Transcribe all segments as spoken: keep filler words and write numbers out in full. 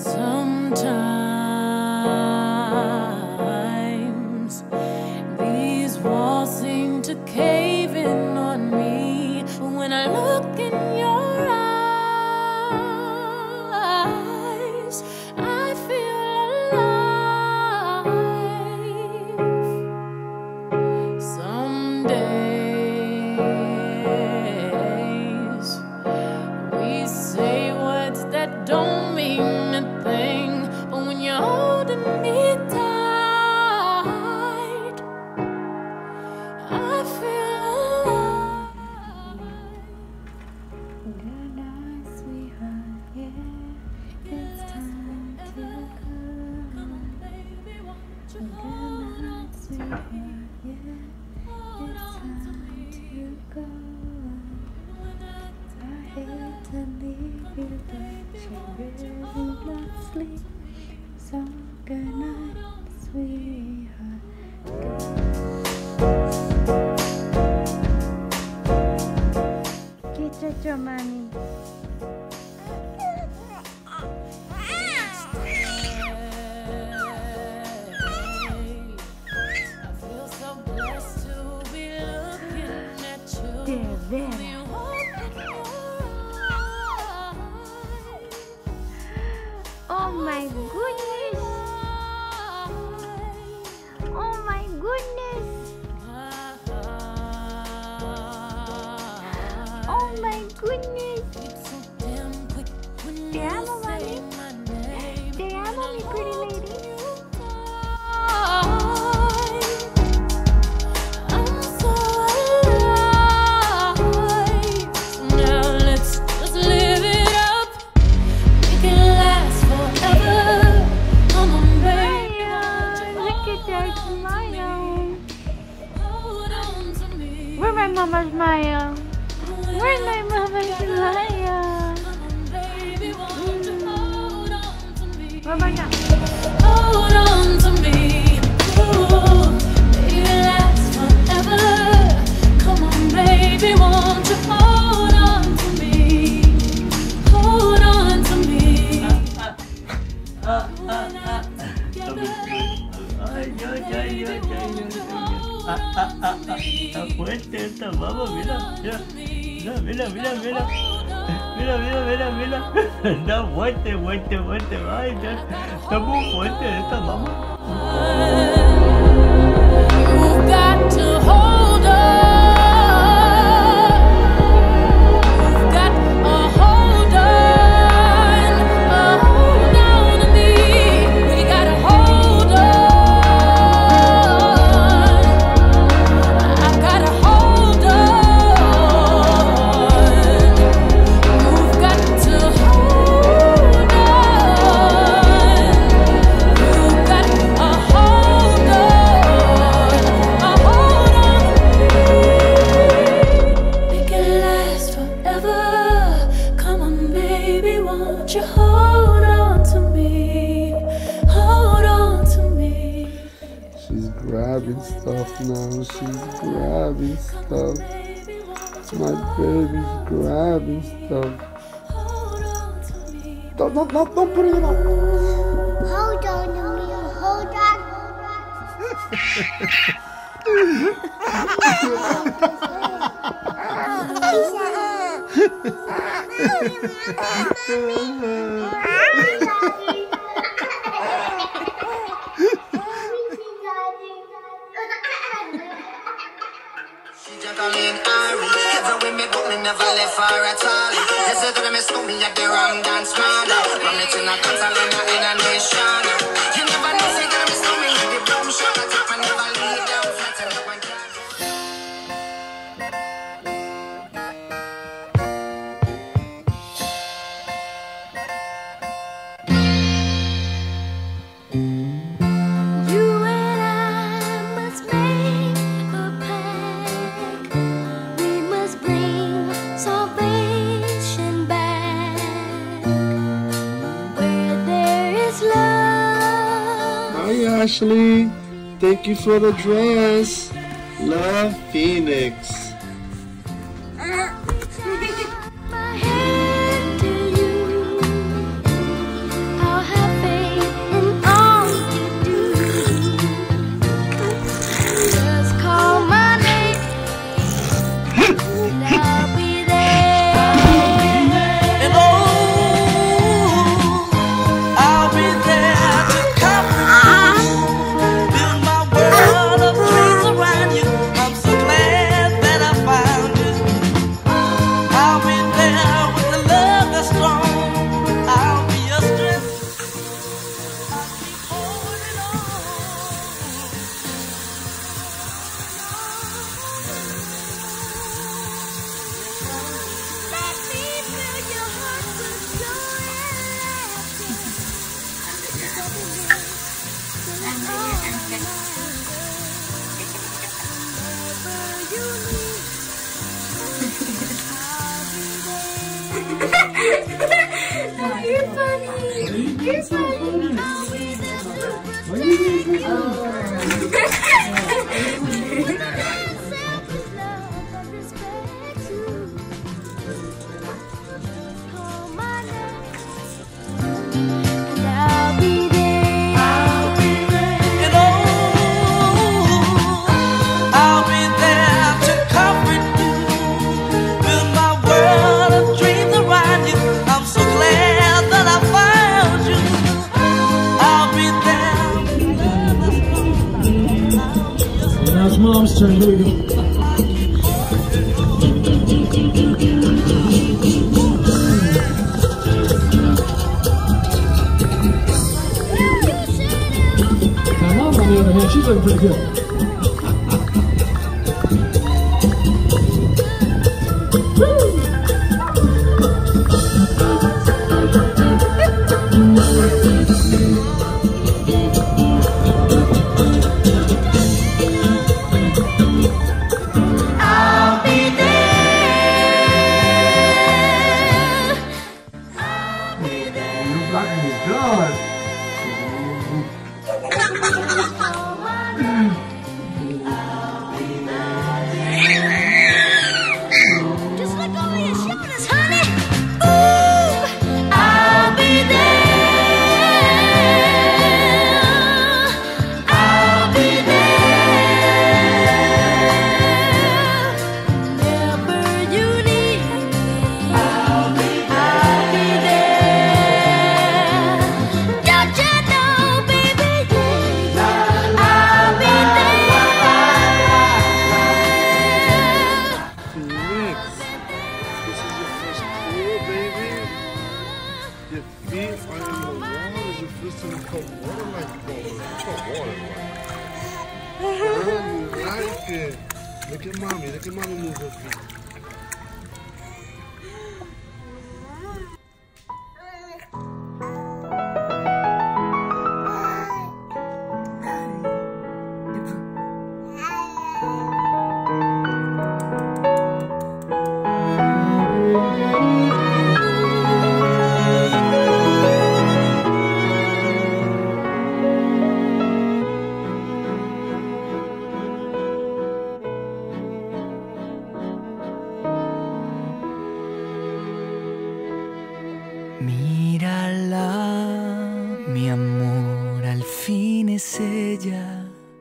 Sometimes these walls seem to cave in on me, but when I look in your eyes, I feel alive. Some days we say words that don't mean a thing, but when you're holding me tight, I feel alive. Good night, sweetheart, yeah, it's time to go. Good night, sweetheart, yeah, it's time to go. I hate to leave you, but you will not sleep. So good night, sweetheart. Get your job, Mommy. I feel so blessed to be looking at you. There, there. When you open your Oh my goodness! Oh my goodness! Oh my goodness! Te amo, Mami. Te amo, mi pretty lady. I'm so alive. Now let's just live it up. Make it last forever. Come on, baby. Look at that smile. Hold on to me. Where's my mama's smile? Where's my mama's smile? Baby, won't you hold on to me? Where about now? Hold on to me. Ooh, make it last forever. Come on, baby, won't you hold on to me? Hold on to me. Está fuerte esta mamá, mira, mira, mira, mira, mira, mira, mira, mira, mira, mira, está fuerte, fuerte, fuerte, ay, está, está muy fuerte esta mamá. You've got to hold on. You've got a hold on, a hold on to me. We got a hold on. I've got a hold on. You've got to hold on. You've got a hold on, a hold on. Make it last forever. Come on, baby, won't you hold on to me? Hold on to me. She's grabbing stuff now. She's grabbing stuff. Baby, won't you My baby's grabbing stuff. hold on to me? Don't, don't, don't, don't put it in. Hold on to me. Hold on. Jacqueline Ari, ever with me, but me never left her at all. They say that I miss me at the Ram Dance Man. Run it in a Catalina in a nation. You never know, say that I miss me at the Boom Shop. I take my never lay down flat and no one can. You and I must make a pact. We must bring salvation back where there is love. Hi, Ashley. Thank you for the dress. Love, Phoenix. My hand to you. I'll have You're funny. You're funny. Now it's Mom's turn. Here we go. Now Mom, on the other hand, she's looking pretty good. Look at Mommy. Look at Mommy move her feet. Mírala, mi amor, al fin es ella.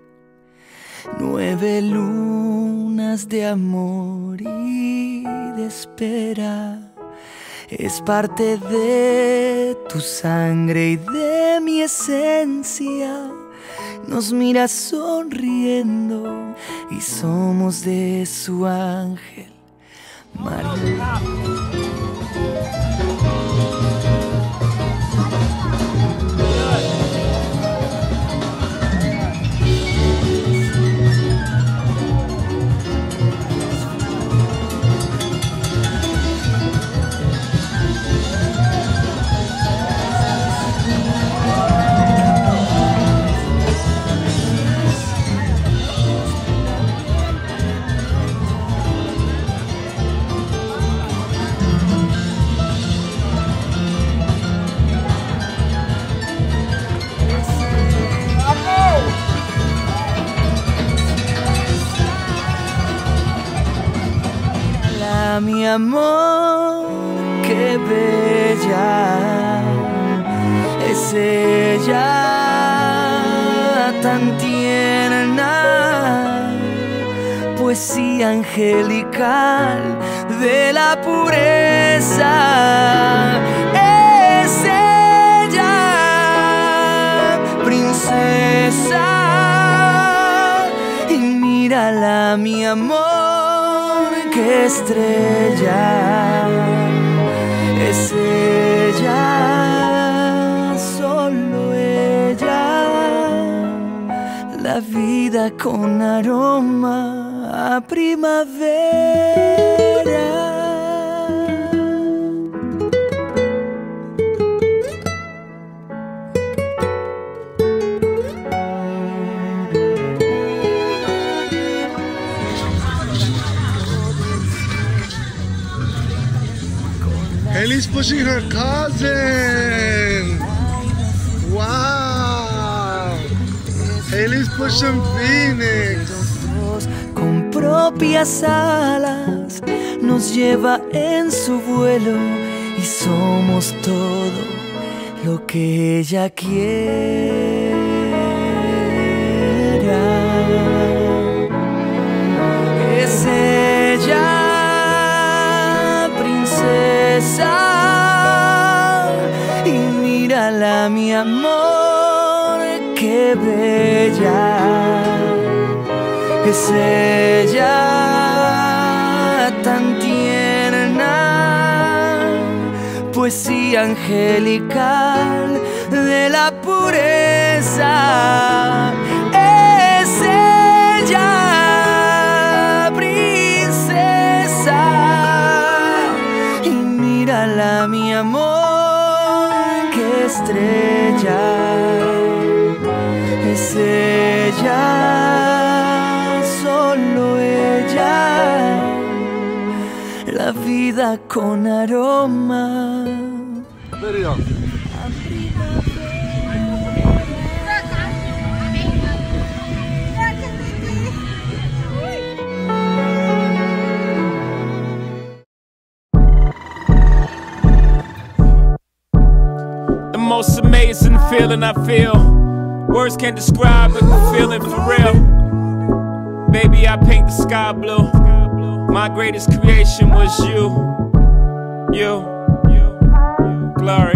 Nueve lunas de amor y de espera. Es parte de tu sangre y de mi esencia. Nos mira sonriendo y somos de su ángel, María. Mi amor, qué bella es ella, tan tierna, poesía angelical de la pureza. Es ella, princesa, y mírala, mi amor, qué estrella es ella, solo ella, la vida con aroma a primavera. Haley's pushing her cousin. Wow. Haley's pushing Phoenix. Con propias alas nos lleva en su vuelo y somos todo lo que ella quiera. Es ella, princesa, y mírala, mi amor, qué bella. Es ella, tan tierna, poesía angelical de la pureza. Es ella, princesa, y mírala, mi amor, qué estrella. Es ella, solo ella, la vida con aroma. Video. The most amazing feeling I feel, words can't describe it, the feeling for real. Baby, I paint the sky blue. My greatest creation was you. You, you, glory.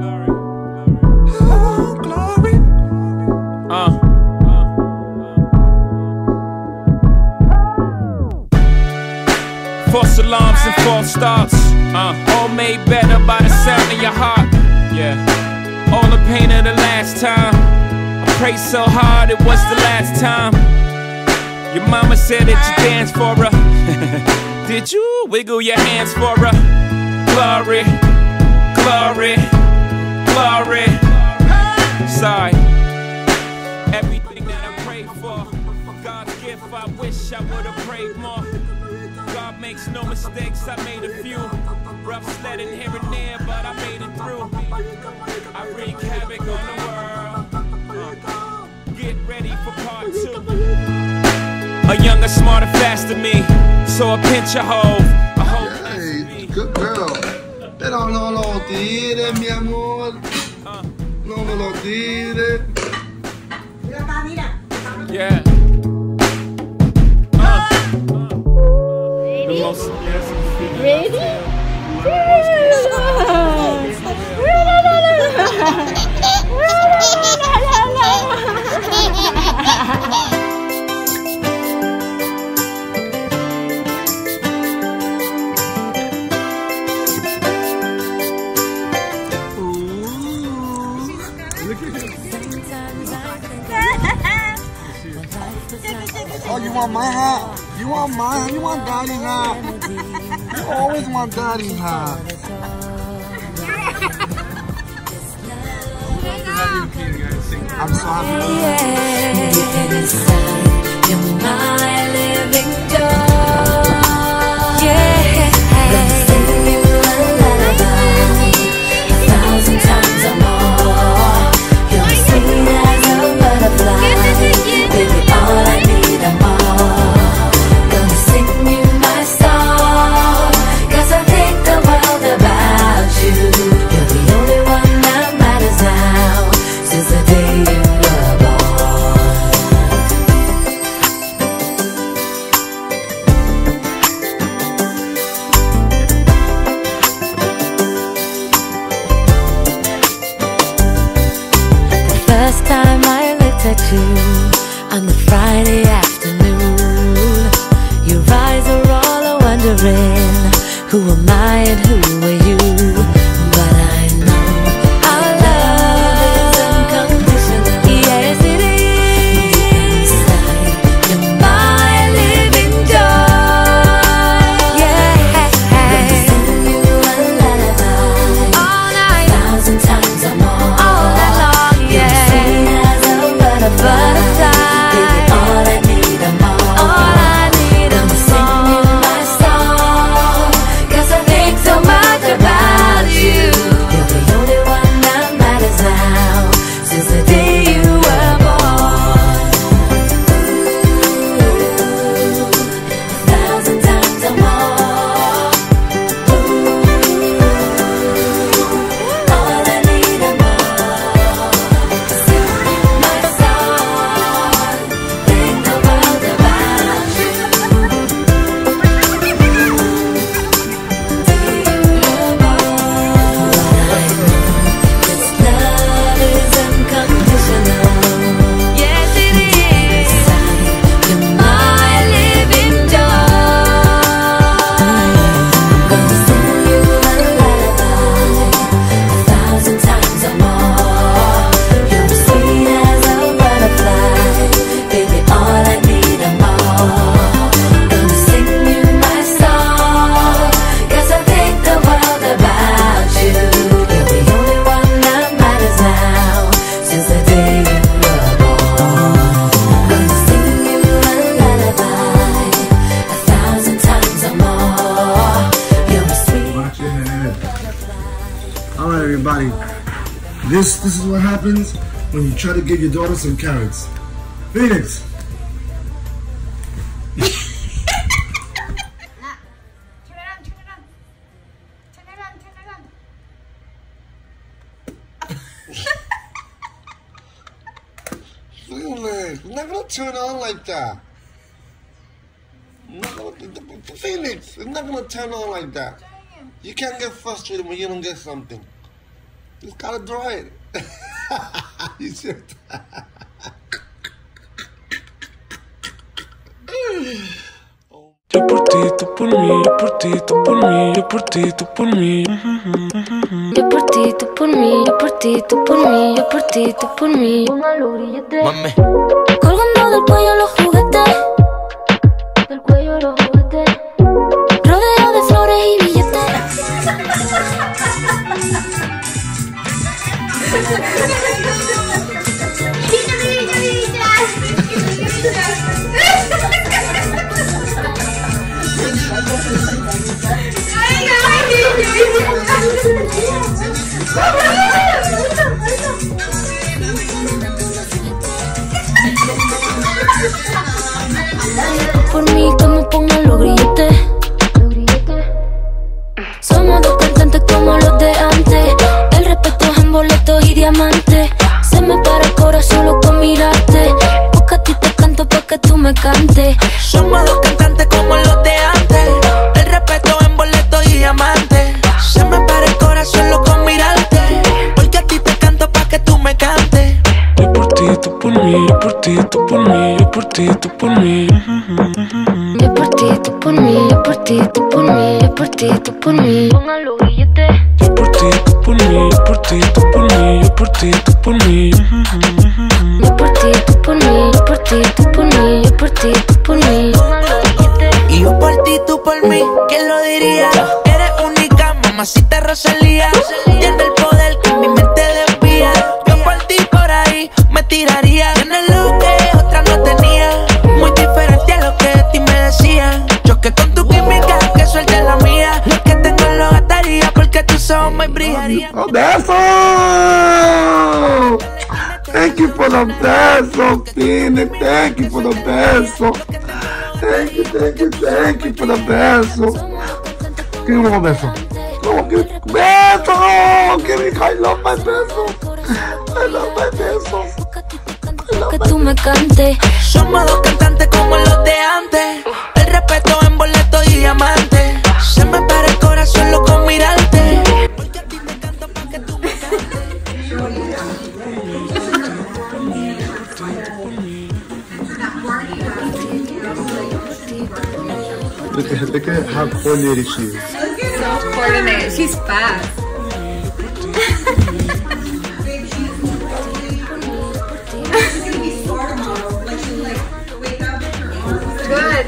Oh, glory. Uh. False alarms and false starts. Uh. All made better by the sound of your heart. Yeah. All the pain of the last time. I prayed so hard it was the last time. Your mama said that you danced for her. Did you wiggle your hands for her? Glory, glory, glory. Sorry. Everything that I prayed for, God's gift, I wish I would have prayed more. God makes no mistakes, I made a few. Rough sledding here and there, but I made it through. I wreak havoc on the world. Get ready for part two. A younger, smarter, faster me. So a pinch of hove. I hope Hey, good girl. Pero no lo tires, mi amor. No me lo tires. yeah. Uh. The most Ready? Oh, you want my hat? You want my hat? You want daddy's hat? You always want daddy's hat. I'm so happy. Deep inside, you're my living doll. Yeah, gonna sing you a lullaby a thousand times or more. You're sweet as a butterfly, baby. All I need are more. Gonna sing you my song, 'cause I think the world about you. You're the only one that matters now, since the day you were born. The first time I looked at you on the Friday afternoon, your eyes are all a wondering, who am I and who are you? But I know our love is unconditional. Yes, it is. Inside, you're my living doll. Yeah, gonna sing you a lullaby all night, a thousand times or more. All night long, yeah. You're sweet as a butterfly, baby. All I need are more. All I need are more. Gonna sing you my song, 'cause I think so much everybody. This this is what happens when you try to give your daughter some carrots. Phoenix. Phoenix, we're not gonna turn on like that. Not gonna, Phoenix, it's not gonna turn on like that. You can't get frustrated when you don't get something. You just gotta draw it. You should. Yo por ti, tú por mí, yo por ti, tú por mí, yo por ti, tú por mí. Yo por ti, tú por mí, yo por ti, tú por mí, yo por ti, tú por mí. Póngalo grillete. Mami. Colgando del cuello los juguetes, del cuello los juguetes, rodeado de flores y billetes. Por mí que me pongan los grilletes. Somos dos cantantes como los de antes. El respeto es en boletos y diamantes. Se me para el corazón solo con mirarte. Porque a ti te canto pa' que tú me cantes. Somos dos cantantes como los de antes. El respeto en boletos y diamantes. Se me para el corazón solo con mirarte. Porque a ti te canto pa' que tú me cantes. Yo por ti, tú por mí, yo por ti, tú por mí, yo por ti, tú por mí. Yo por ti, tú por mí, yo por ti, tú por mí, yo por ti, tú por mí. Póngalo grillete. Yo por ti, tú por mí, yo por ti, tú por mí, yo por ti, tú por mí. Yo por ti, tú por mí, yo por ti, tú por mí, yo por ti, tú por mí. Póngalo grillete. Y yo por ti, tú por mí, ¿quién lo diría? Eres única, mamacita Rosalía. Tiene el poder que mi mente desvía. Yo por ti por ahí me tiraría. Tienes lo que otra no tenía. Muy diferente a lo que de ti me decían. Choque con tu química, que suelte la mía. Lo que tengo lo gastaría porque tus ojos me brillarían. Oh, beso! Thank you for the beso, Phoenix. Thank you for the beso. Thank you, thank you, thank you for the beso. Give me one beso. Come on, give me beso. Give me, I love my besos. I love my besos. I love Que my tú me cantes. Somos dos cantantes como los de antes. El respeto en boletos y diamantes. Se me para el corazón solo con mirarte. Porque a ti te canto pa' que tú me cantes. Look at, look at how coordinated she is. So coordinated. She's fast. Good.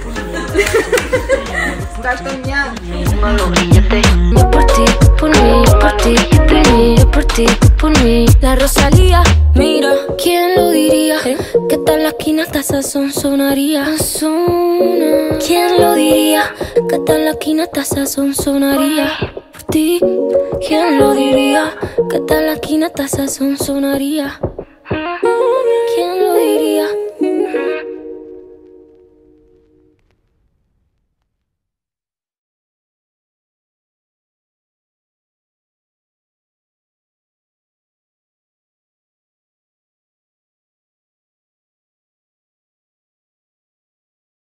Start them young. Yo por ti, tú por mí, yo por ti, tú por mí, yo por ti, tú por mí. La Rosalía, mira, ¿quién lo diría? Que tal la esquina hasta sazón sonaría. ¿Quién lo diría? Que tal la esquina hasta sazón sonaría. Por ti, ¿quién lo diría? Que tal la esquina hasta sazón sonaría.